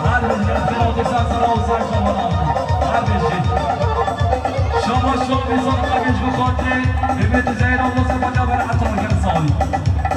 هر بشه اختلاط سرسر آوزن شما نامید هر بشه شما میزان قبیش بخاطر امید زیر الله سبحانه و تعالی حتی مکان سالی